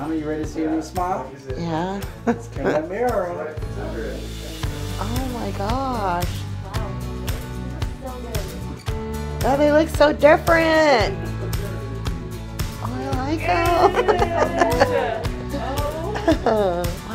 Donna, you ready to see a new smile? Yeah. Let's turn that mirror on. Oh my gosh. Oh, they look so different. Oh, I like them.